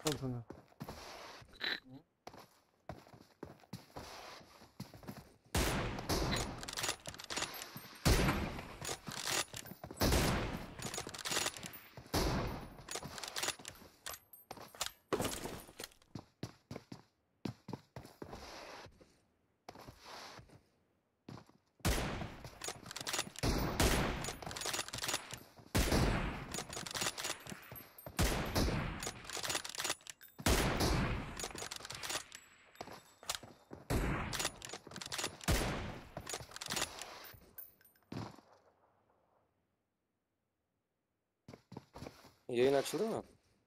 Olsun. Yayın açıldı mı?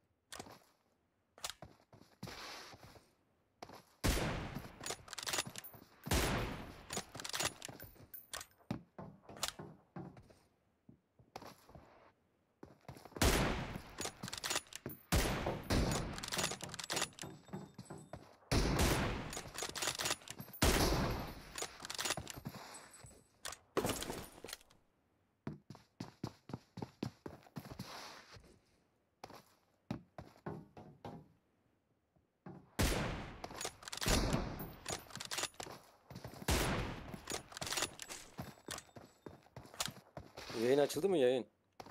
Yayın açıldı mı yayın?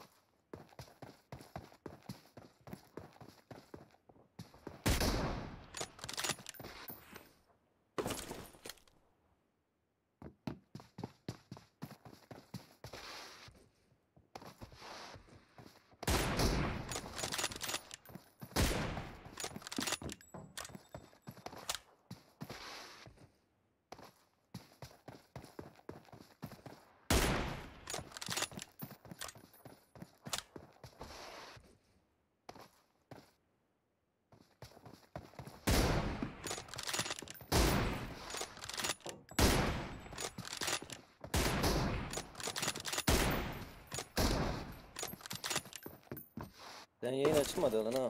Sen yayın açılmadı lan ha.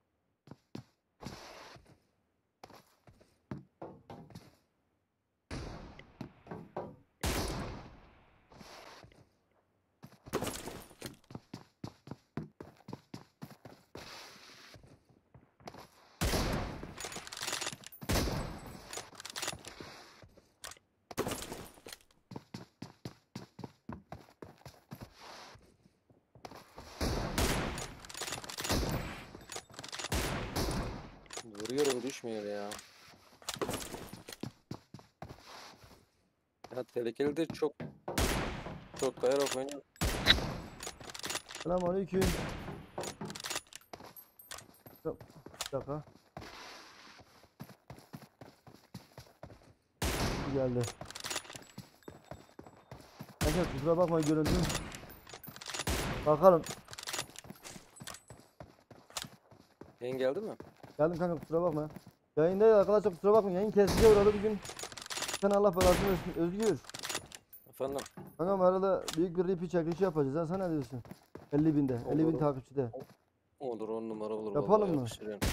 Vuruyorum düşmüyor ya. Ya tehlikeli de çok kayarak oynuyor. Selamünaleyküm. Yok, bir dakika. Geldi. Neyse kusura bakma görüntü. Bakalım. Yayın geldi mi? Geldim kanka kusura bakma. Yayındayız arkadaşlar kusura bakmayın. Yayın kesici uğradı bir gün. Sen Allah belasını versin. Özgür. Efendim? Kankam arada büyük bir ripi çekilişi yapacağız. Ha, sen ne diyorsun? 50 binde. 50 bin Olur. takipçide. Olur 10 numara olur Yapalım vallahi mı? yakışır yani.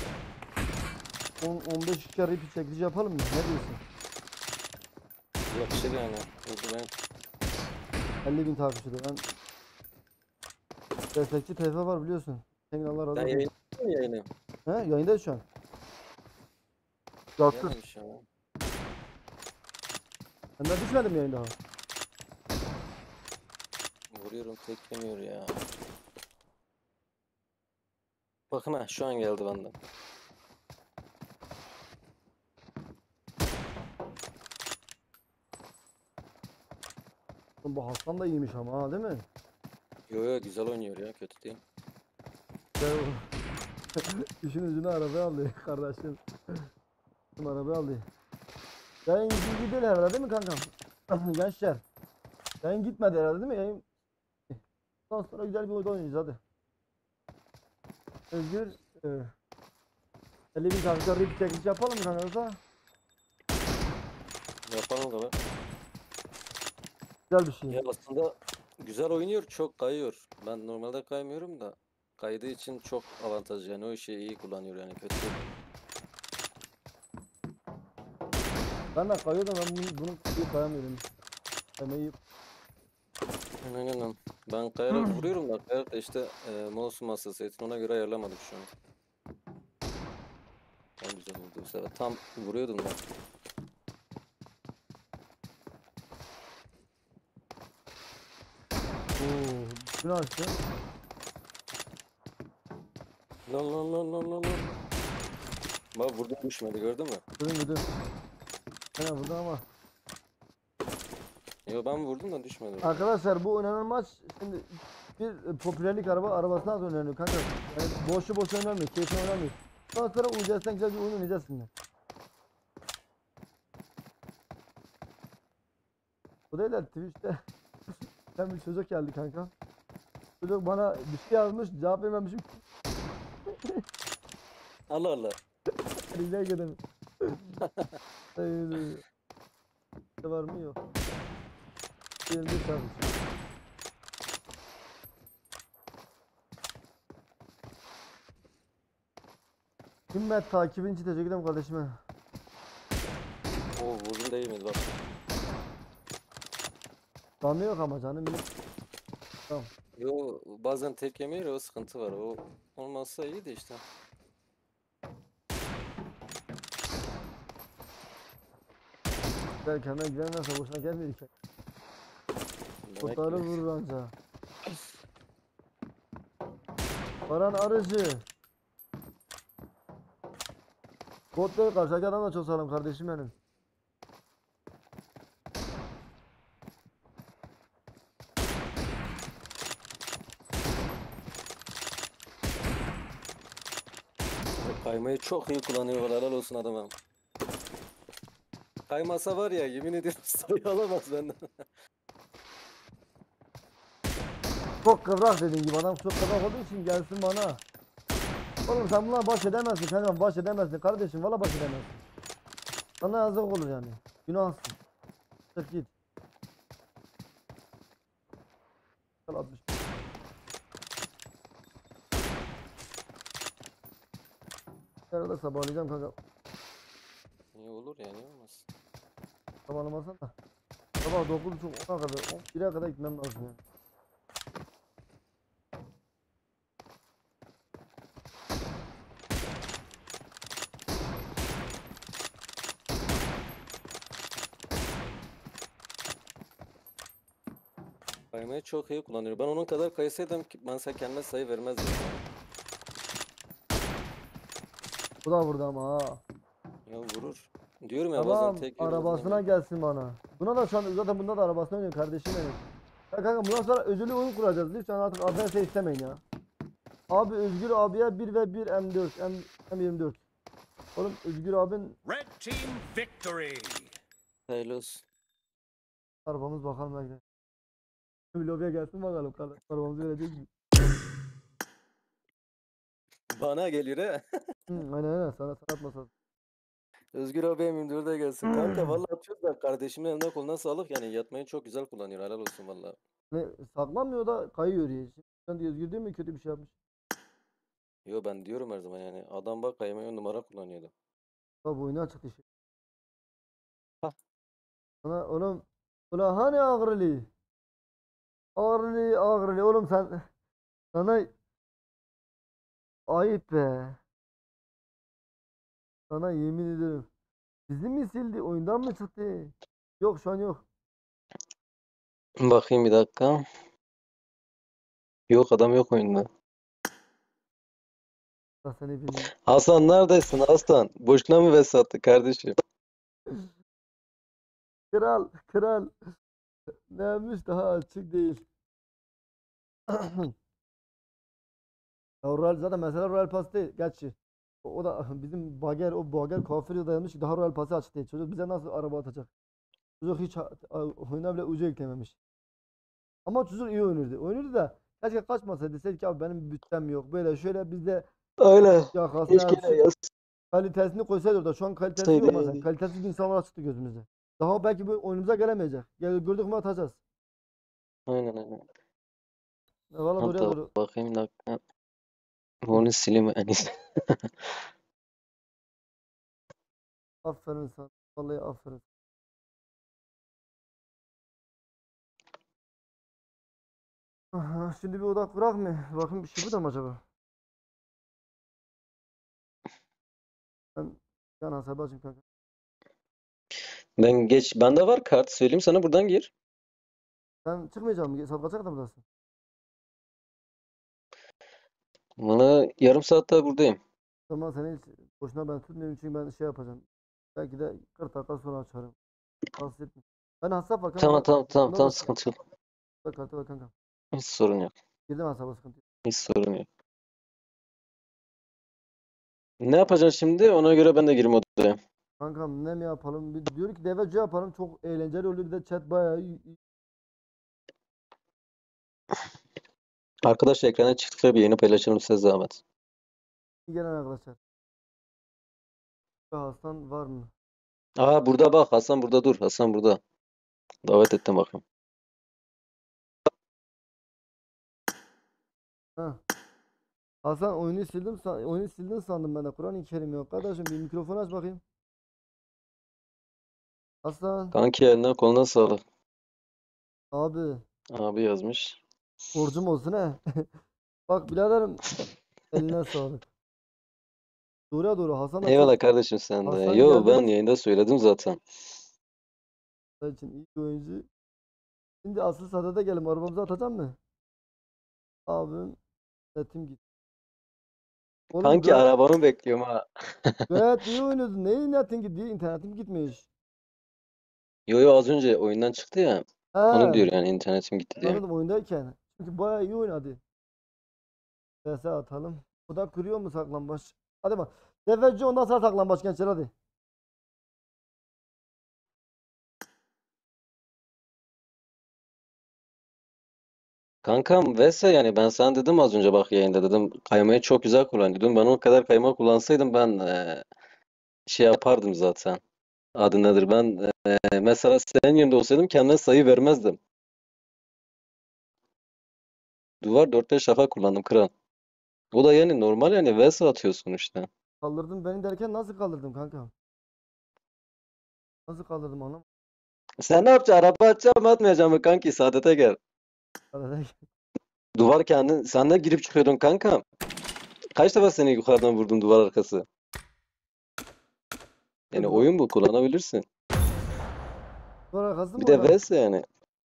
15 kere ripi çekilişi yapalım mı? Ne diyorsun? Yakışır yani. Oldu ben. 50 bin takipçide. Ben destekçi tayfa var biliyorsun. Senin Allah razı Sen olsun. yayın mı yayını? He yayındayız şu an. Yaptır. Yememiş ya. Senden düşmedim yayın daha. Vuruyorum tek yemiyor ya. Bakın ha şu an geldi benden. Oğlum bu Hasan da iyiymiş ama ha değil mi? Yo yo güzel oynuyor ya kötü değil. İşin ucunu arabaya aldı kardeşim. Arabaya aldı. Yayın gidiyor değil herhalde değil mi kankam? Gençler. Yayın gitmedi herhalde değil mi? Yayın. Ondan sonra güzel bir oyun oynayacağız hadi. Özgür. 50 bin takipçiler bir çekiliş yapalım mı kanka? Yapalım kadar. Güzel bir şey. Ya aslında güzel oynuyor çok kayıyor. Ben normalde kaymıyorum da kaydığı için çok avantajlı yani o işi iyi kullanıyor yani kötü değil. Ben de kayıyordum ben bunu kayamıyorum. Kaymayı Aynen. Ben kayarak vuruyorum da kayarak da işte mouse masası etini ona göre ayarlamadım şu an. O güzel oldu bu sefer. Tam vuruyordum ben. Oo, bunu açtı. Lan lan lan lan lan lan. Bak vurdum düşmedi gördün mü? Gördüm. Fena vurdu ama. Yo ben vurdum da düşmedi. Arkadaşlar bu oynanan maç şimdi bir popülerlik arabasına da oynanıyor kanka. Yani boşu boş oynanmıyor, keyifli oynanmıyor. Ondan sonra uyuyacaksın, güzel bir oyun oynayacağız şimdi. Bu değil de Twitch'te hem bir çocuk geldi kanka. Çocuk bana bir şey yazmış, cevap vermemişim. Allah Allah. Rica ederim. Var mı yok. 21 kardeşim. Himmet takibin için teşekkür ederim kardeşime. O vurdum değmedi bak. Damla yok ama canım benim. Tamam. Yo bazen tek yemiyor ya, o sıkıntı var. O olmazsa iyi de işte. Belki hemen güvenmezse boşuna gelmiyor ki. Demek Kurtarı ki. vurur anca. Baran Arıcı. Botları karşıdaki adam da çok sağlam kardeşim benim. Kaymayı çok iyi kullanıyor. Helal olsun adama. Kaymasa var ya, yemin ediyorum sayı alamaz benden. Çok kıvrak dediğin gibi adam çok kıvrak olduğu için gelsin bana. Oğlum sen bunlarla baş edemezsin kanka, baş edemezsin kardeşim, valla baş edemezsin. Sana yazık olur yani. Günahsın. Çık git. Gel 60. Herhalde sabahlayacağım kanka. İyi olur yani, olmaz. Sabahlamazsan da. Sabah 9.30 10'a kadar 11'e kadar gitmem lazım yani. Kaymayı çok iyi kullanıyor. Ben onun kadar kaysaydım ki ben sen kendine sayı vermezdim. Bu da vurdu ama ha. Ya vurur. Diyorum ya bazen Tamam tek yer arabasına kullanıyor. gelsin bana. Buna da şu an zaten bunda da arabasına oynuyor kardeşim benim. Ya kanka bundan sonra özürlü oyun kuracağız. Lütfen artık AFS istemeyin ya. Abi Özgür abiye 1 ve 1 M24. Oğlum Özgür abin Red team victory. Hayırlı olsun. arabamız bakalım belki. Bir lobiye gelsin bakalım kardeş. Arabamızı verecek mi? Bana geliyor he. Aynen sana sanat masası. Özgür abi M24'e gelsin. Kanka vallahi atıyoruz da kardeşimin eline koluna sağlık, yani yatmayı çok güzel kullanıyor. Helal olsun vallahi. Ne saklanmıyor da kayıyor ya. Sen de Özgür değil mi kötü bir şey yapmış. Yo ben diyorum her zaman, yani adam bak kaymayı 10 numara kullanıyordu. Bak bu oyunu açık dışı. Hah. Sana oğlum. Ulan hani ağrılı? Ağrılı oğlum sen. Sana ayıp be. Sana yemin ederim. Bizi mi sildi? Oyundan mı çıktı? Yok şu an yok. Bakayım bir dakika. Yok, adam yok oyunda. Allah seni bileyim. Hasan neredesin Hasan? Boşuna mı vs attı kardeşim? Kral. Ne yapmış daha açık değil. Ya Royal zaten mesela Royal Pass değil. Gerçi. O da bizim Bager, o Bager kafiri dayanmış ki daha Royal Pass'ı açık değil. Çocuk bize nasıl araba atacak? Çocuk hiç oyuna bile ucu eklememiş. Ama çocuk iyi oynuyordu. Oynuyordu da keşke kaçmasaydı. Deseydi ki abi benim bütçem yok. Böyle şöyle bizde Öyle. yakasını Keşke açıp de kalitesini koysaydı orada. Şu an kalitesi yok mesela. yazsaydı. Kalitesiz insanlar çıktı gözümüze. Daha belki bu oyunumuza gelemeyecek. Gördük mü atacağız. Aynen. Valla doğruya Hatta doğru. bakayım bir dakika. Onu sileyim en iyisi. Aferin sana. Vallahi aferin. Aha, şimdi bir odak bırak mı? Bakın bir şey bu da mı acaba? Ben yan hesabı açayım kanka. Bende var kart. Söyleyeyim sana, buradan gir. Sen çıkmayacak mısın? Saat kaça kadar buradasın? Bana yarım saat daha buradayım. Tamam seni hiç boşuna ben tutmuyorum çünkü ben şey yapacağım. Belki de 40 dakika sonra açarım. Rahatsız etme. Ben hesap var kanka. Tamam tamam tamam Bunda da tamam, sıkıntı yok. kartı var kanka. Hiç sorun yok. Girdim hesaba sıkıntı yok. Hiç sorun yok. Ne yapacaksın şimdi? Ona göre ben de gireyim odaya. Kankam ne mi yapalım? Bir, diyor ki deveci yapalım. Çok eğlenceli oluyor. Bir de chat bayağı iyi. Arkadaşlar ekrana çıktıkça bir yayını paylaşalım, size zahmet. İyi gelen arkadaşlar. Hasan var mı? Aa, burada bak, Hasan burada, dur. Hasan burada. Davet ettim bakayım. Ha. Hasan oyunu sildim. Oyunu sildin sandım ben de. Kur'an-ı Kerim yok. Kardeşim bir mikrofon aç bakayım. Hasan Kanki eline koluna sağlık. abi Abi yazmış. borcum olsun he. Bak biraderim eline sağlık. Doğru doğru Hasan da çok Eyvallah kardeşim, sen de. Hasan Yo, geldi ben yayında söyledim zaten. için iyi bir oyuncu. Şimdi asıl sadede gelin arabamızı atacağım mı? Abim netim gitti. Oğlum Kanki arabamı bekliyorum ha. gayet iyi oynuyordun. Neyin netin gidiyor? İnternetim gitmiş. Yo yo, az önce oyundan çıktı ya. Onu He diyor yani, internetim gitti diye. anladım oyundayken. Çünkü bayağı iyi oynadı. PS atalım. Bu da kırıyor mu saklambaç? Hadi bak. Defeci ondan sonra saklambaç gençler hadi. Kankam Vese, yani ben sana dedim az önce, bak yayında dedim kaymayı çok güzel kullan dedim. Ben o kadar kayma kullansaydım ben şey yapardım zaten. Adı nedir, ben mesela senin yerinde olsaydım kendime sayı vermezdim. Duvar 4-5 defa kullandım kral. O da yani normal, yani Vese atıyorsun işte. Kaldırdın beni derken nasıl kaldırdım kanka? Nasıl kaldırdım anlamadım. Sen ne yapacaksın? Araba atacağım mı atmayacağım mı kanki? Saadete gel. Duvar kendin, sen de girip çıkıyordun kanka. Kaç defa seni yukarıdan vurdum duvar arkası. Yani oyun bu, kullanabilirsin. Duvar arkası Bir mı de oynar? Vese yani.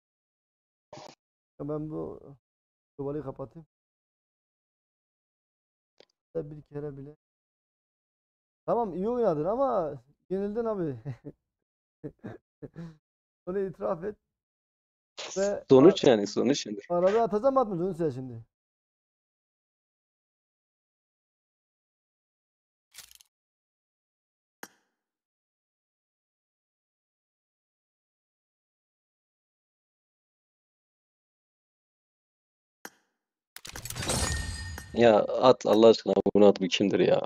Ben bu duvarı kapatayım. Bir kere bile. Tamam iyi oynadın ama yenildin abi. Onu itiraf et ve Sonuç yani, sonuç yani. arabayı atacağım mı atmayacağım onu söyle şimdi. Ya at Allah aşkına, bunu at, bu kimdir ya?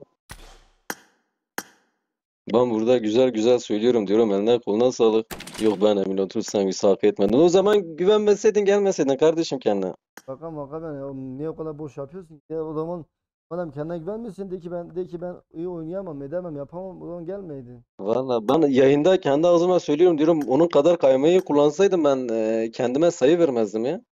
Ben burada güzel güzel söylüyorum diyorum, eline koluna sağlık. Yok, ben emin otur sen misafir etmedin. O zaman güvenmeseydin gelmeseydin kardeşim kendine. Şaka ben ya. Oğlum niye o kadar boş yapıyorsun ki? Ya o zaman madem kendine güvenmiyorsun de ki ben iyi oynayamam edemem yapamam o zaman gelmeydin. Valla ben yayında kendi ağzıma söylüyorum diyorum, onun kadar kaymayı kullansaydım ben kendime sayı vermezdim ya.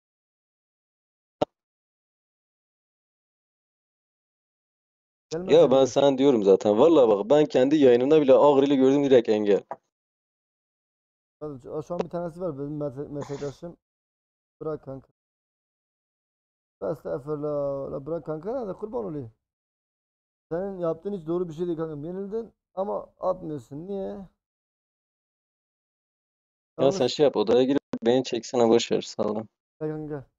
Ya Gelmeseydin ben de. sana diyorum zaten. Vallahi bak, ben kendi yayınımda bile Ağrı'yla gördüm, direkt engel. Hadi, şu an bir tanesi var benim meslektaşım. Bırak kanka. Estağfurullah. La bırak kanka ne de kurban olayım. Senin yaptığın hiç doğru bir şey değil kanka. Yenildin ama atmıyorsun. Niye? Ya sen Yanlış. şey yap, odaya girip beni çeksene, boş ver, sağ ol. Gel kanka gel.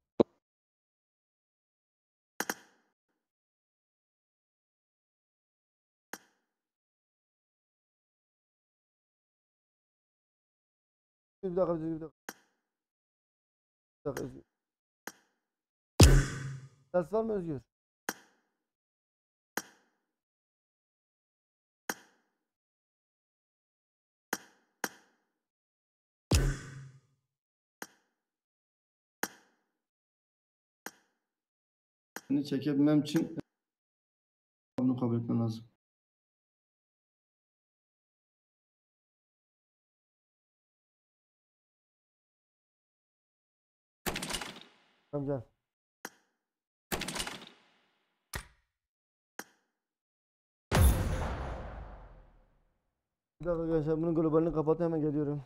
Bir dakika bir dakika. Bir dakika Özgür. Ders var mı Özgür? Seni çekebilmem için bunu kabul etmem lazım. Tamam gel. Bir dakika gençler bunun globalini kapatayım hemen geliyorum.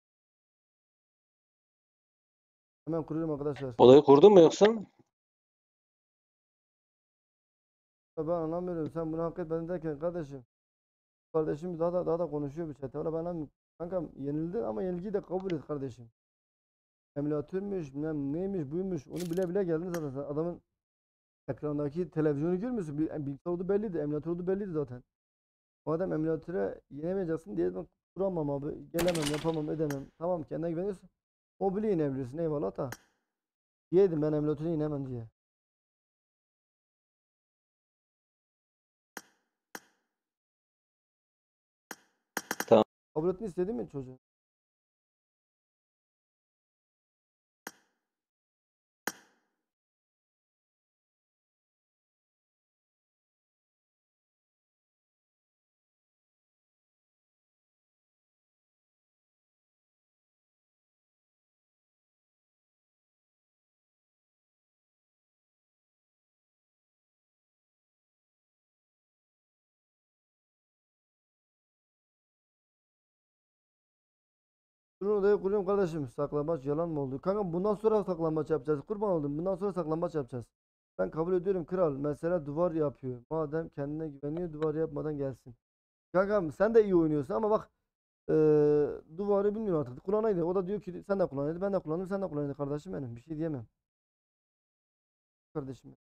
Hemen kuruyorum arkadaşlar. Odayı kurdun mu yoksa? Ya ben anlamıyorum sen bunu hak etmedin derken kardeşim. Kardeşim daha da konuşuyor bir chatte. Valla ben anlamıyorum. Kankam yenildi ama yenilgiyi de kabul et kardeşim. Emülatörmüş, bilmem neymiş, buymuş. Onu bile bile geldin zaten. Sen adamın ekrandaki televizyonu görmüyorsun. Bilgisayar olduğu belliydi, emülatör olduğu belliydi zaten. O adam emülatöre yenemeyeceksin diye ben kuramam abi. Gelemem, yapamam, edemem. Tamam kendine güveniyorsun. Mobile inebilirsin eyvallah da. Diyedim ben emülatöre inemem diye. Tamam. Kabul etmek istedin mi çocuğu? Durun odayı kuruyorum kardeşim. Saklambaç yalan mı oldu? Kanka bundan sonra saklambaç yapacağız. Kurban oldum. Bundan sonra saklambaç yapacağız. Ben kabul ediyorum kral. Mesela duvar yapıyor. Madem kendine güveniyor duvar yapmadan gelsin. Kankam sen de iyi oynuyorsun ama bak duvarı bilmiyorum artık. Kullanaydı. O da diyor ki sen de kullanaydı. Ben de kullandım. Sen de kullanaydı kardeşim benim. Bir şey diyemem. Kardeşim.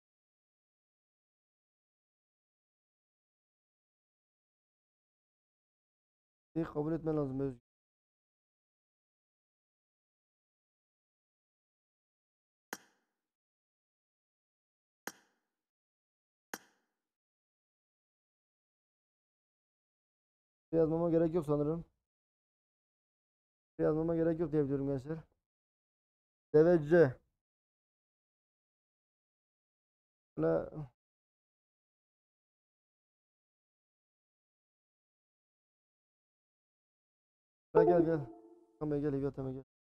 İyi kabul etmen lazım Özgür. Yazmama gerek yok sanırım. Yazmama gerek yok diye biliyorum gençler. Devece. Böyle gel gel. Tamam gel gel tamam gel.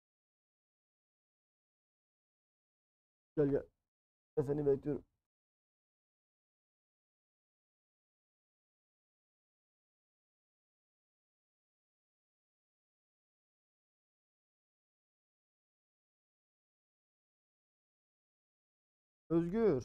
Gel gel. Ben seni bekliyorum. Özgür.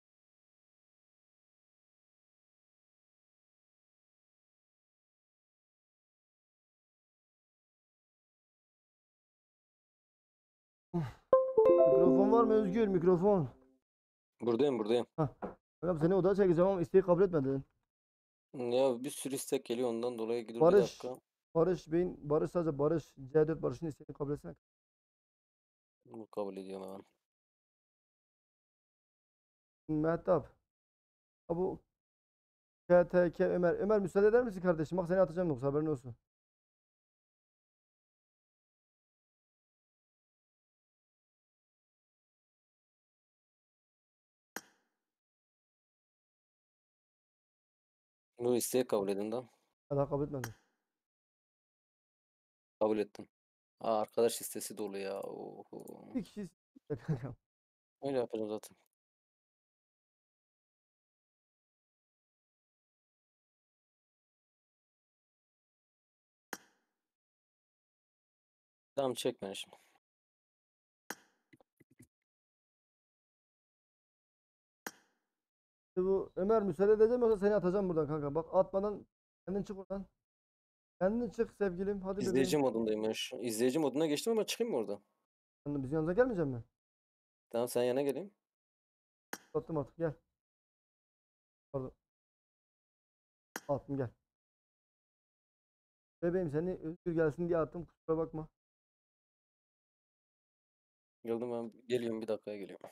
Mikrofon var mı Özgür? Mikrofon. Buradayım buradayım. Hah. Kankam seni odaya çekeceğim ama isteği kabul etmedin. Ya bir sürü istek geliyor ondan dolayı dur bir Barış. dakika. Barış sadece Barış. C4 Barış'ın isteğini kabul etsene. Bunu kabul ediyorum hemen. Mehtap. Ha bu KTK Ömer. Ömer müsaade eder misin kardeşim? Bak seni atacağım yoksa haberin olsun. Bu isteği kabul edin de. Ha, daha kabul etmedi. Kabul ettim. Aa, arkadaş listesi dolu ya. Oho. Bir kişi kankam. Öyle yapacağım zaten. Tamam çek beni şimdi. Bu Ömer müsaade edeceğim yoksa seni atacağım buradan kanka. Bak atmadan kendin çık oradan. Kendin çık sevgilim. Hadi İzleyici bebeğim. modundayım ben şu. İzleyici moduna geçtim ama çıkayım mı orada? Sen bizim yanımıza gelmeyecek mi? Tamam sen yana geleyim. Attım artık gel. Pardon. Attım gel. Bebeğim seni Özgür gelsin diye attım. Kusura bakma. Geldim ben. Geliyorum bir dakikaya geliyorum.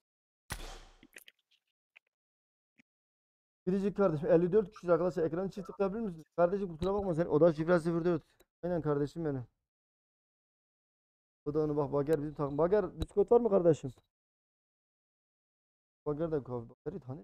Biricik kardeşim 54 kişi arkadaşlar ekranı çift tıklayabilir misiniz? Kardeşim kusura bakma sen oda şifresi 04. Aynen kardeşim benim. Odanı bak Bager bizim takım. Bager Discord var mı kardeşim? Bager de kahve. Bager'i tanı.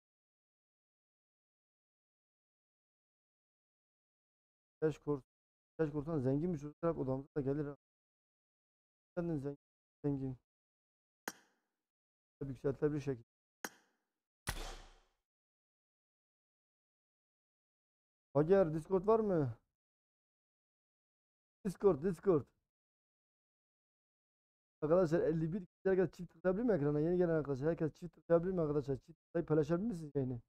Beş kurs. ihtiyaç korsan zengin bir çocuk olarak odamıza da gelir ha. Kendin zengin. Zengin. Yükseltilebilir şekilde. Hager Discord var mı? Discord. Arkadaşlar 51 kişi herkes çift tıklayabilir mi ekrana? Yeni gelen arkadaşlar herkes çift tıklayabilir mi arkadaşlar? Çift tıklayıp paylaşabilir misiniz yayını?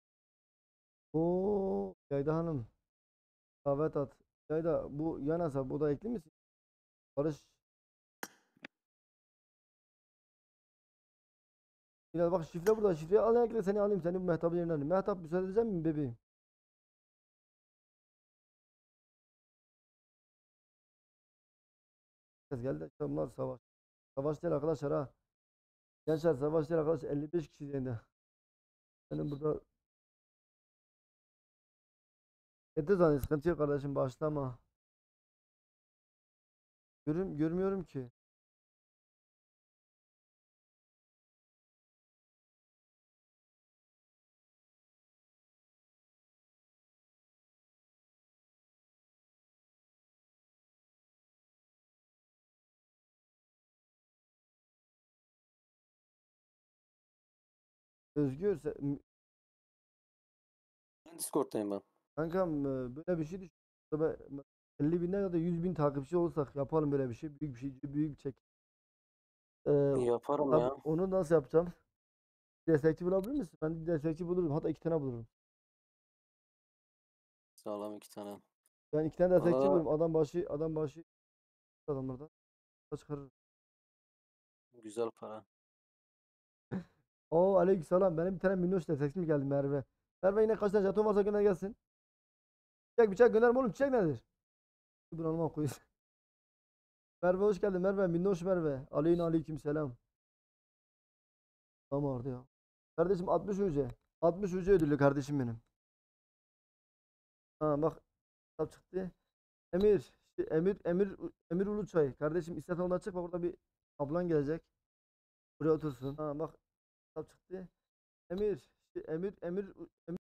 Oo, Yayda Hanım. Davet at. Yayda bu yan hesap o da ekli misin? Barış. Bilal bak şifre burada. Şifreyi al ekle seni alayım. Seni bu Mehtap'ın yerine alayım. Mehtap müsaade edecek misin bebeğim? Herkes geldi. Bunlar savaş. Savaş değil arkadaşlar ha. Gençler savaş değil arkadaşlar. 55 kişi yayında. Benim burada yeter zaten sıkıntı yok kardeşim başlama. Görmüyorum ki. Özgür Discord'dayım ben. kankam böyle bir şey düşün. Tabii 50 binden ya da 100 bin takipçi olsak yapalım böyle bir şey. Büyük bir şey. Büyük bir çek. Yaparım Tabii ya. onu nasıl yapacağım? Destekçi bulabilir misin? Ben bir destekçi bulurum. Hatta 2 tane bulurum. Sağlam 2 tane. Ben 2 tane destekçi Valla bulurum. Adam başı adamlardan çıkarırım. güzel para. Oo aleykümselam. Benim bir tane minnoş destekçi mi geldi Merve? Merve yine kaç tane jeton varsa gönder gelsin. Bıçak gönderme oğlum. Çiçek nedir? Dur anlamam koyuz. Merve hoş geldin Merve. Minnoş Merve. Aleykümselam. Tamam orada ya. Kardeşim 60 UC. 60 UC ödüllü kardeşim benim. Ha bak kitap çıktı. Emir. Emir Uluçay. Kardeşim istersen ondan çık. Bak burada bir ablan gelecek. Buraya otursun. Ha bak kitap çıktı. Emir. Emir.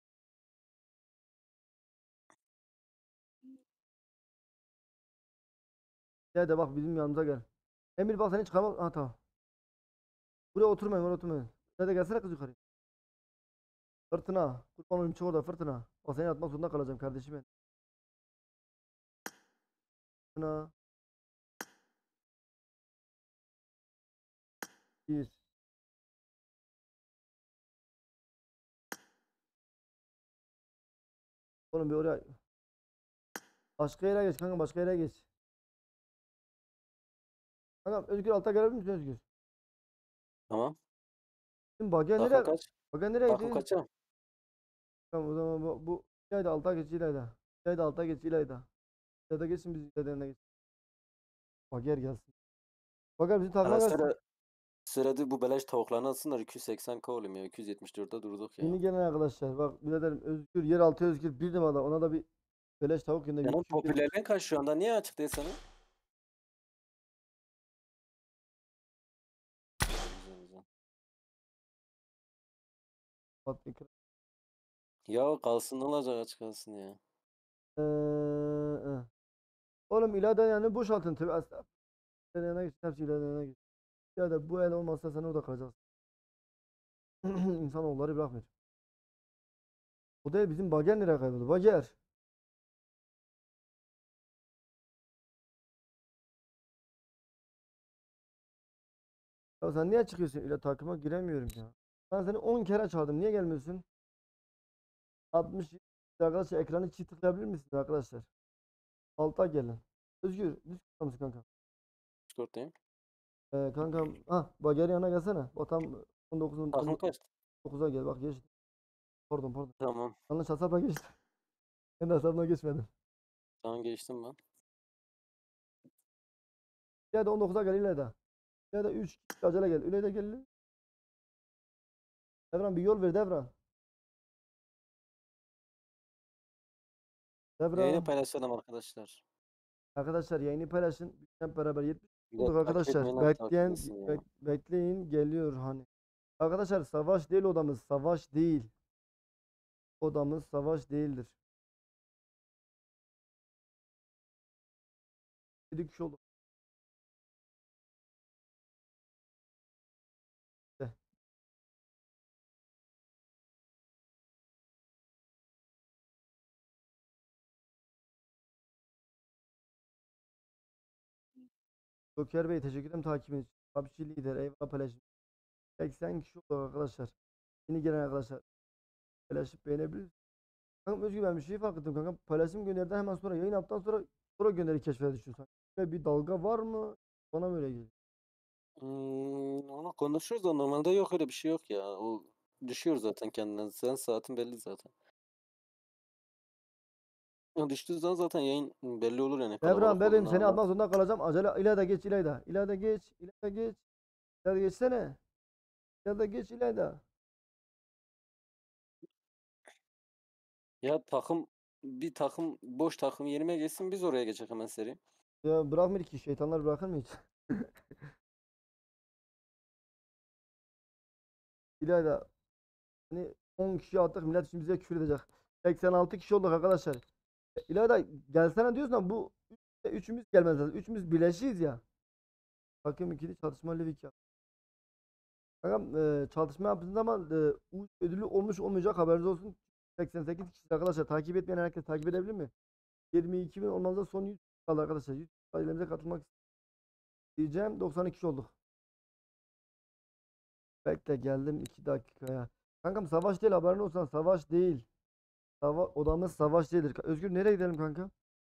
Gel de bak bizim yanımıza gel. Emir bak seni çıkarmak. Ha tamam. Buraya oturmayın. Buraya oturmayın. Hadi gelsene kız yukarı. Fırtına. Kurban olayım çık orada fırtına. Bak seni atmak zorunda kalacağım kardeşim ben. Fırtına. Bir. Oğlum bir oraya. Başka yere geç kanka başka yere geç. Kanka Özgür alta gelebilir misin Özgür? Tamam. Şimdi Bagaya Dakika nereye? kaç? Bagaya nereye Dakika gitti? kaça? Tamam o zaman bu İlayda alta geç İlayda. İlayda alta geç İlayda. İlayda geçsin biz İlayda'nın yanına geç. Bagaya gelsin. Bagaya bizim takıma Ana gelsin. sırada bu beleş tavuklarını alsınlar 280k oğlum ya. 274'te durduk ya. Yeni gelen arkadaşlar bak biraderim Özgür yeraltı Özgür bir numara ona da bir beleş tavuk gönder. Senin 1,5 gönder. popülerliğin kaç şu anda? Niye açık değil senin? Güzel, güzel. Bak bir kere. Ya kalsın ne olacak açık kalsın ya. Ee. Oğlum İlayda'nın yanını boşaltın tabii. İlayda'nın yanına geç. Hepsi İlayda'nın yanına geç. İlayda bu el olmazsa sen orada kalacaksın. İnsanoğulları bırakmıyor. O değil bizim Bager nereye kayboldu? Bager. Ya sen niye çıkıyorsun? İle takıma giremiyorum ya. Ben seni 10 kere çağırdım. Niye gelmiyorsun? 60 arkadaşlar ekranı çift tıklayabilir misiniz arkadaşlar? Alta gelin. Özgür, düz tıklar mısın kanka? Discord'dayım. Kankam, Bager'in yanına gelsene. O tam 19'un Takım kaç? 19'a gel. Bak geçti. Pardon. Tamam. Yanlış hesapla geçti. Ben de hesabına geçmedim. Tamam geçtim ben. Ya da 19'a gel İlayda. Ya da 3 acele gel. İlayda gel. Devran bir yol ver Devran. Yayını Devran. paylaşalım arkadaşlar. Arkadaşlar yayını paylaşın. Hep beraber 70 Bir de bulduk takip arkadaşlar. etmeyenler takip etsin ya. Bekleyin geliyor hani. Arkadaşlar savaş değil odamız. Savaş değil. Odamız savaş değildir. Bir kişi oldu. De. Joker Bey teşekkür ederim takibiniz için. PUBG lider eyvallah paylaşım. 80 kişi oldu arkadaşlar. Yeni gelen arkadaşlar. Paylaşıp beğenebilir. Kanka Özgür ben bir şey fark ettim kanka. Paylaşım gönderden hemen sonra yayın yaptıktan sonra gönderi keşfete düşüyor sanki. Böyle bir dalga var mı? Bana mı öyle geliyor? Onu konuşuruz da normalde yok öyle bir şey yok ya. O düşüyor zaten kendinden. Sen saatin belli zaten. O düştüğü zaman zaten yayın belli olur yani Devran kalabalık bebeğim olduğunda seni ama. almak zorunda kalacağım. Acele İlayda geç İlayda. İlayda geç. İlayda geç. İlayda geçsene. İlayda geç İlayda. Ya bir takım boş takım yerime geçsin biz oraya geçelim hemen seri. Ya bırakmıyor ki şeytanlar bırakır mı hiç? İlayda. Hani 10 kişi attık millet şimdi bize küfür edecek. 86 kişi olduk arkadaşlar. İlayda gelsene diyorsun ama bu üçümüz gelmez lazım. Üçümüz birleşiyiz ya. Takım ikili çatışma Livik ya. Kankam çalışma yaptığınız zaman ödülü olmuş olmayacak haberiniz olsun. 88 kişi arkadaşlar takip etmeyen herkes takip edebilir mi? 22 bin olmamıza son 100 kaldı arkadaşlar. 100 ailemize katılmak diyeceğim. 92 kişi olduk. Bekle geldim 2 dakikaya. Kankam savaş değil haberin olsun savaş değil. Odamız savaş değildir. Özgür nereye gidelim kanka?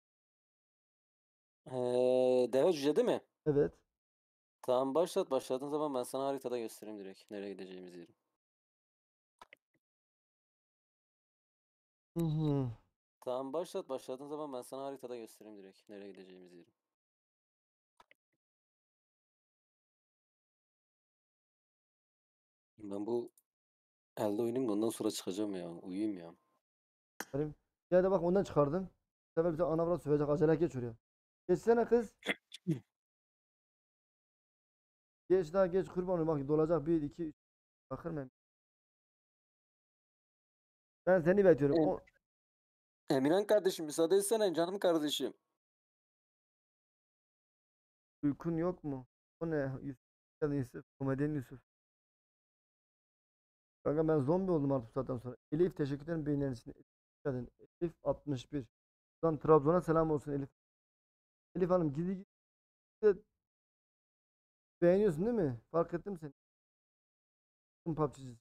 Deve cüce değil mi? Evet. Tamam başlat. Başladığın zaman ben sana haritada göstereyim direkt. Nereye gideceğimizi yeri. Hı hı. Tamam başlat. Başladığın zaman ben sana haritada göstereyim direkt. Nereye gideceğimizi yeri. Ben bu elde oynayayım da ondan sonra çıkacağım ya. Uyuyayım ya. Benim. Ya da bak ondan çıkardın. Bu sefer bize ana avrat sövecek. Acele geç oraya. Geçsene kız. Geç daha geç kurban olayım. Bak dolacak. 1 2 3. Bakır mı? Ben seni bekliyorum. Em- Emirhan kardeşim müsaade etsene canım kardeşim. Uykun yok mu? O ne? Yusuf. Ya da Yusuf. Komedyen Yusuf. Kanka ben zombi oldum artık bu saatten sonra. Elif teşekkür ederim beğenileriniz için. Elif 61. Buradan Trabzon'a selam olsun Elif. Elif Hanım gidi gidi de beğeniyorsun değil mi? Fark ettim seni. PUBG'cisi.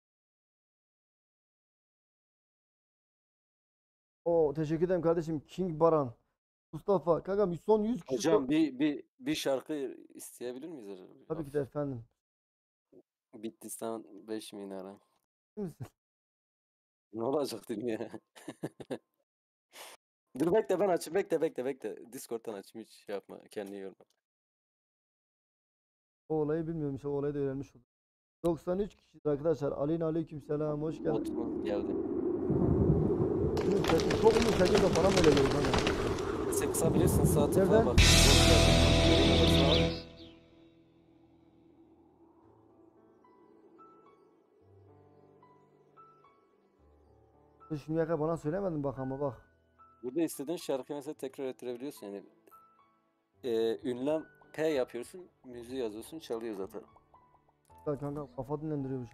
Oo teşekkür ederim kardeşim. King Baran. Mustafa. Kanka son 100 kişi Hocam bir şarkı isteyebilir miyiz acaba? Tabii ki de efendim. Bitlis'ten 5 minare. Değil misin? Ne olacak dinle. Dur bekle ben açayım. Bekle. Discord'dan açayım hiç şey yapma. Kendini yorma. O olayı bilmiyorum işte o olayı da öğrenmiş oldum. 93 kişi arkadaşlar. Aleyna aleykümselam hoş geldin. Bot geldi. Umut sesi çok umut sesi de bana böyle geliyor kanka. Sen kısabilirsin saate Nerede? falan bak. Bot geldi. Şimdiye kadar bana söylemedin bak ama bak. Burada istediğin şarkıyı mesela tekrar ettirebiliyorsun yani. Ünlem P yapıyorsun, müziği yazıyorsun, çalıyor zaten. Bak kanka kafa dinlendiriyormuş.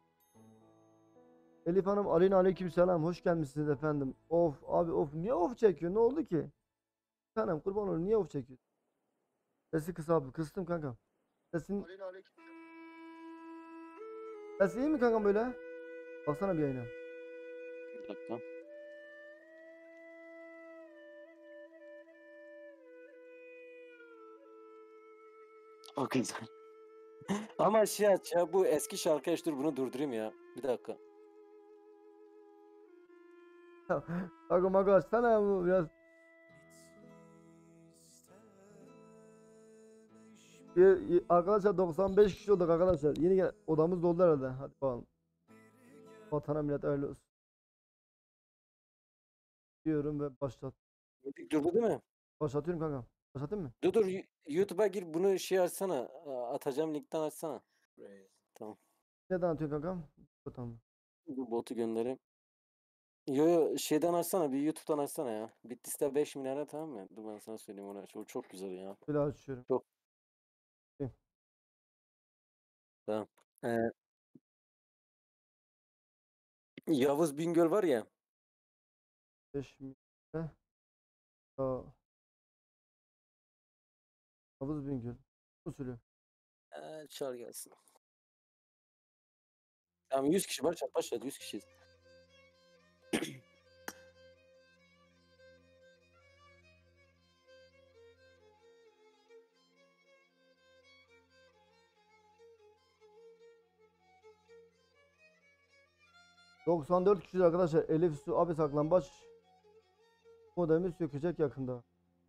Elif Hanım Aleyna aleykümselam hoş gelmişsiniz efendim. Of abi of niye of çekiyor ne oldu ki? Efendim kurban olayım niye of çekiyor? Sesi kısa abi kıstım kanka. Sesin... Sesi iyi mi kanka böyle? Baksana bir yayına. Bir dakika. O güzel. Ama şey aç ya bu eski şarkı aç dur bunu durdurayım ya. Bir dakika. Kanka maga açsana bu biraz. Arkadaşlar 95 kişi olduk arkadaşlar. Yeni gel odamız doldu herhalde. Hadi bakalım. Vatana millet öyle olsun. Diyorum ve Durdu değil mi? başlatıyorum kanka. Başlatayım mı? Dur YouTube'a gir bunu şey açsana. Atacağım linkten açsana. Tamam. Neden atıyorsun kankam? Tamam. Bu botu göndereyim. Yo şeyden açsana bir YouTube'dan açsana ya. Bitlis'te 5 milyara tamam mı? Dur ben sana söyleyeyim onu aç. O çok güzel ya. Böyle açıyorum. Çok. Tamam. Ee, Yavuz Bingöl var ya. 5 milyon. Aa, Havuz Bingöl. Usulü. Çağır gelsin. Tamam 100 kişi başladı 100 kişiyiz. ...94 kişi arkadaşlar. Elif Su abi saklambaç modemi sökecek yakında.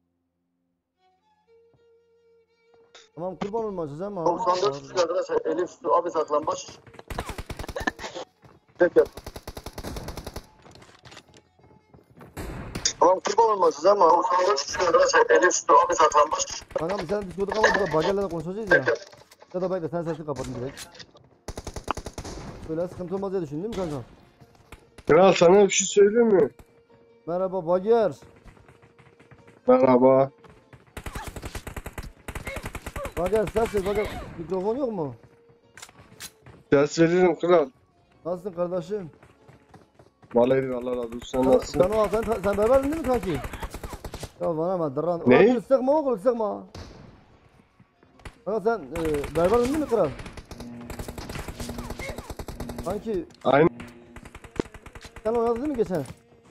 Tamam kurban olmaz ama. 94 kişi arkadaşlar. Elif Su abi saklambaç. Tek yap. Tamam kurban olmaz ama 94 kişi arkadaşlar. Elif Su abi saklambaç. Kankam sen Discord'u kapat burada Bagel'le de konuşacağız ya. Ya da bekle sen sesini kapatın direkt. Böyle sıkıntı olmaz diye düşündün değil mi kankam? Kral sana bir şey söyleyeyim mi? Merhaba Bager. Merhaba. Bager ses Bager. Mikrofon yok mu? Ses veririm kral. Nasılsın kardeşim? Vallahi Allah razı olsun. Sen nasılsın? Sen beraberdin değil mi kanki? Ya bana bak dırran. Ne? Oğlum sıkma oğlum sıkma. Kanka sen berberdin değil mi kral? Kanki Aynı. sen oynadın değil mi geçen?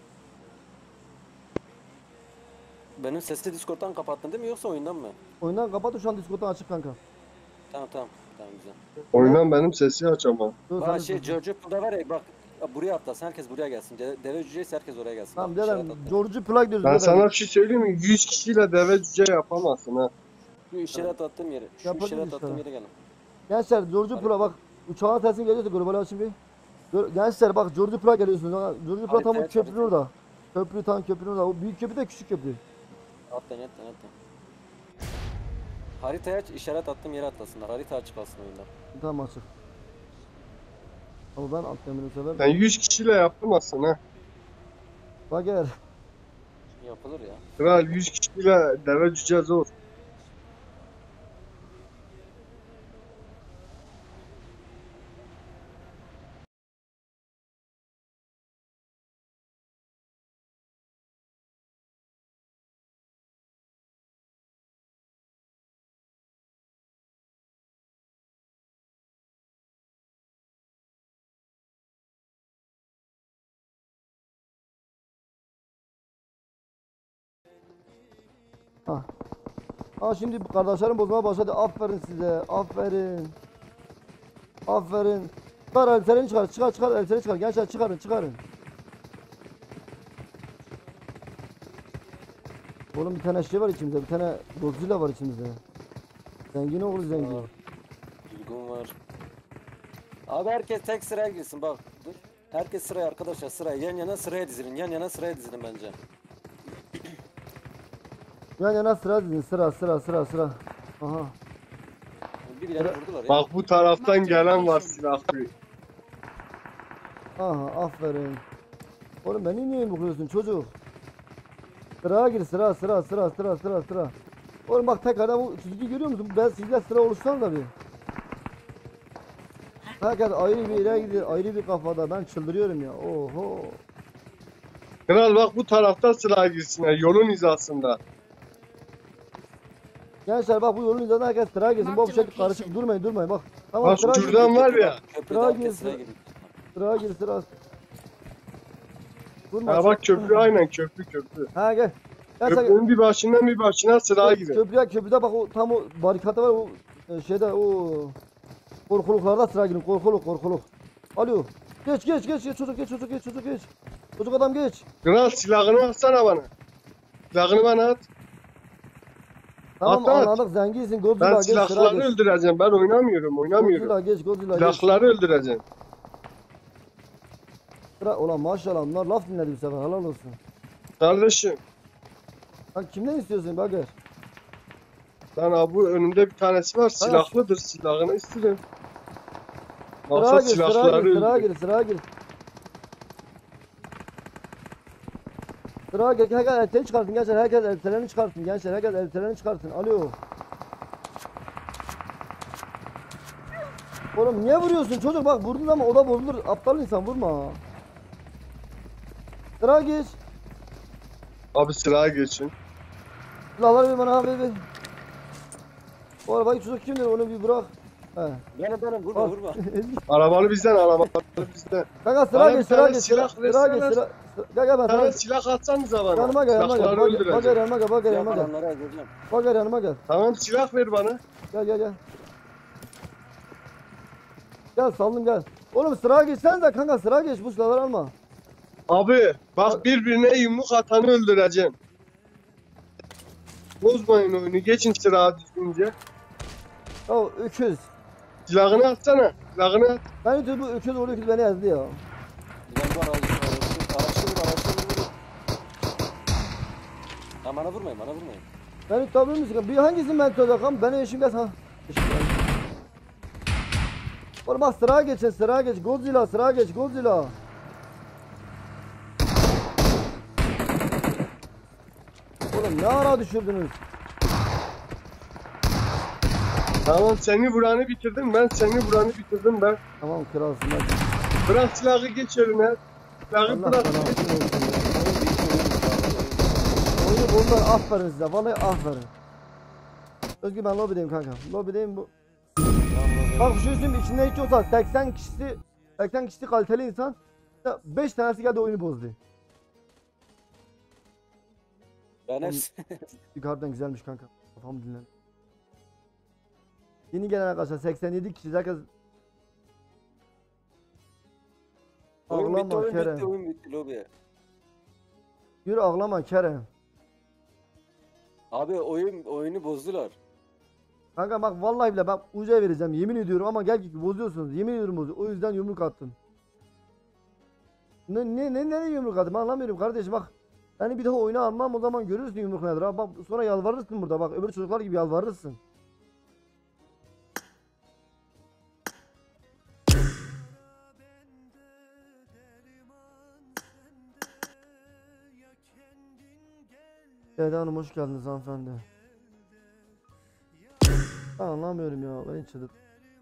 Benim sesli Discord'dan kapattın değil mi yoksa oyundan mı? Oyundan kapat şu an Discord'dan açık kanka. Tamam tamam. Tamam güzel. Oyundan benim sesi aç ama. Dur, Bak sen- George'da var ya bak buraya atlasın herkes buraya gelsin. Deve cüceyse herkes oraya gelsin. Tamam Bak, işaret dedem attım. George'u plak diyoruz Ben dedem. sana bir şey söyleyeyim mi? 100 kişiyle deve cüce yapamazsın ha. Şu işaret attığım yere. Şu Yapabiliriz işaret işte. attığım yere gelin. Gençler George'u plak bak uçağın sesini geliyorsa global açın bir. Gençler bak George'u plak geliyorsunuz. George'u plak tam o Haritaya köprünün çabuk. orada. Köprü tam köprünün orada. O büyük köprü de küçük köprü. Atlayın. Haritaya aç işaret attığım yere atlasınlar. Harita açık kalsın oyunda. Tamam açık. Ama ben atlamayı severim. Sen 100 kişiyle yapamazsın ha. Bager. Yapılır ya. Kral 100 kişiyle deve cüce zor. Ha. Ha şimdi kardeşlerim bozmaya başladı. Aferin size. Aferin. Aferin. Çıkar elbiselerini çıkar elbiselerini çıkar. Gençler çıkarın. Oğlum bir tane şey var içimizde. Bir tane Godzilla var içimizde. Zengin oğlu zengin. Uygun var. Abi herkes tek sıraya girsin bak. Dur. Herkes sıraya arkadaşlar sıraya. Yan yana sıraya dizilin. Yan yana sıraya dizilin bence. Yan yana sıra dizin. Sıra. Aha. Birileri vurdular ya. Bak bu taraftan gelen var silahlı. Aha aferin. Oğlum beni niye yumrukluyorsun çocuk? Sıraya gir sıra. Oğlum bak tekrardan bu çizgi görüyor musun? Ben sizle sıra oluşsan da bir. Herkes ayrı bir yere gidiyor. Ayrı bir kafada. Ben çıldırıyorum ya. Oho. Kral bak bu tarafta sıra girsinler yolun hizasında. Gençler bak bu yolun üzerinde herkes sıraya girsin. Bu şekilde karışık durmayın bak. Tamam Bak sıraya gir. şuradan var ya. Köprüde Sıra herkes girsin. sıraya girin. Sıraya gir. Durma. Ha bak köprü aynen köprü. Ha gel. Gel sen. Köprünün bir başına sıra girin. Köprüde bak o tam o barikata var o şeyde o korkuluklarda sıra girin korkuluk. Alo. Geç çocuk geç. Çocuk adam geç. Kral silahını atsana bana. Silahını bana at. Tamam At. anladık zenginsin Ben Godzilla geç sıra silahları geç. öldüreceğim. Ben oynamıyorum. Godzilla geç. Silahları öldüreceğim. Sıra ulan maşallah bunlar laf dinledi bir sefer helal olsun. Kardeşim. Sen kimden istiyorsun Bager? Lan abi bu önümde bir tanesi var. Silahlıdır. Silahını isterim. Sıraya Maksat gir silahları öldürüyor. sıraya gir. Sıra gel, herkes elbiselerini çıkartın gençler, herkes elbiselerini çıkartın gençler, herkes elbiselerini çıkartın. Alo. Oğlum niye vuruyorsun çocuk, bak vurdun ama o da bozulur, aptal insan vurma. Sıra geç. Abi silahı geçin. Silahları ver bana abi, ver. O arabadaki çocuk kimdir, onu bir bırak. He. Benim vurma Al. vurma. Arabanı bizden, arabanı bizden. Kanka sıra Bana geç, bir sıra tane geç, silah sıra geç, versene. Gel gel ben Bir sana. tane silah atsanıza bana. Yanıma gel, yanıma gel. Silahları Bak öldüreceğim. gel yanıma gel, bak gel yanıma gel. Adamları öldüreceğim. Bak gel yanıma gel. Tamam silah ver bana. Gel gel gel. Gel saldım gel. Oğlum sıra geçsen de kanka, sıra geç, bu silahları alma. Abi bak birbirine yumruk atanı öldüreceğim. Bozmayın oyunu. Geçin silahı düzgünce. Ya öküz. Silahını atsana. Silahını at. Ben bu öküz, o öküz beni ezdi ya. Ulan var araçlı vur. Ha bana vurmayın. Beni tutabilir misin? Bir hangisini ben tutacağım? Beni eşim gel ha. Eşim gel. Oğlum bak sıra geçin, sıra geç. Godzilla sıra geç, Godzilla. Oğlum ne ara düşürdünüz? Tamam seni vuranı bitirdim ben. Seni vuranı bitirdim ben. Tamam kralsın hadi. Bırak silahı geç önüne. Silahı Allah bırak. sana olsun ya. Oyunu bunlar, aferin size, vallahi aferin. Özgür ben lobideyim kanka. Lobideyim bu. Bak şu üstüm içinde hiç olsa 80 kişi kaliteli insan, 5 tanesi geldi oyunu bozdu. Ben hepsi. Yukarıdan güzelmiş kanka. Kafam dinlen. Yeni gelen arkadaşlar 87 kişi, herkes ağlama Kerem. Oyun bitti lobi. Yürü ağlama Kerem. Abi oyunu bozdular. Kanka bak vallahi bile ben uca vereceğim, yemin ediyorum, ama gel ki bozuyorsunuz, yemin ediyorum bozuyor. O yüzden yumruk attım. Ne yumruk attım anlamıyorum kardeşim, bak. Yani bir daha oyunu almam, o zaman görürsün yumruk nedir ha. Bak sonra yalvarırsın burada, bak öbür çocuklar gibi yalvarırsın. Eda Hanım hoş geldiniz hanımefendi. Ben anlamıyorum ya, ben hiç çıldırdım.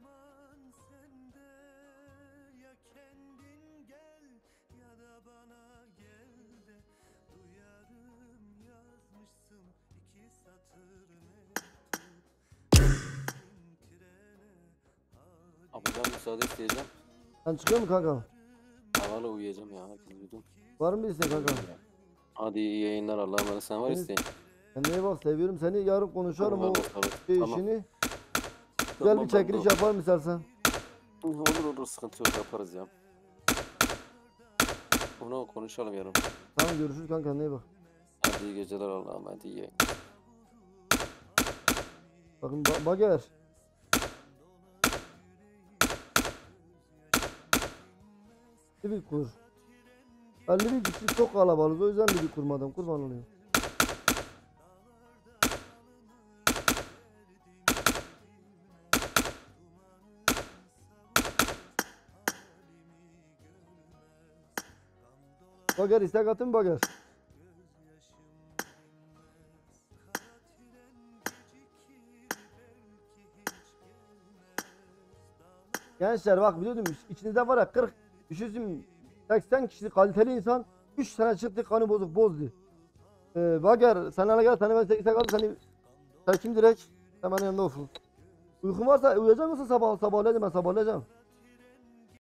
Abi ben müsaade isteyeceğim. Sen çıkıyor mu kanka? Havalı uyuyacağım ya. Uyudum. Var mı bir isteğin kanka? Hadi iyi yayınlar, Allah'a emanet. Sen var Evet. isteyin. Kendine bak, seviyorum seni, yarın konuşalım o şey Tamam. işini. Güzel bir çekiliş yapalım istersen. Olur sıkıntı yok, yaparız ya. Bunu konuşalım yarın. Tamam görüşürüz kanka, kendine iyi bak. Hadi iyi geceler, Allah'a emanet, iyi yayın. Bakın Bager. Bir kur. 51 kişi çok kalabalık, o yüzden bir kurmadım, kurban olayım. Bager istek atın Bager. Gençler bak biliyordum, içinizde var ya 40 düşünsün 80 kişi kaliteli insan, 3 tane çıktı kanı bozdu. Bager sen gel, sana ben istek atın, seni çekeyim direkt hemen yanında olsun. Uykun varsa uyuyacak mısın, sabahlayacağım ben, sabahlayacağım.